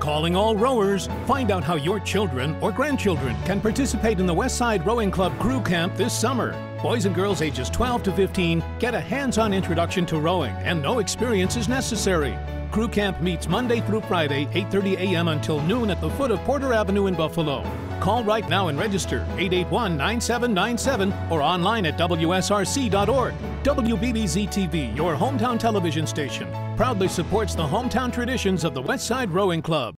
Calling all rowers. Find out how your children or grandchildren can participate in the Westside Rowing Club Crew Camp this summer. Boys and girls ages 12 to 15 get a hands-on introduction to rowing, and no experience is necessary. Crew Camp meets Monday through Friday, 8:30 a.m. until noon at the foot of Porter Avenue in Buffalo. Call right now and register 881-9797 or online at WSRC.org. WBBZ-TV, your hometown television station, proudly supports the hometown traditions of the Westside Rowing Club.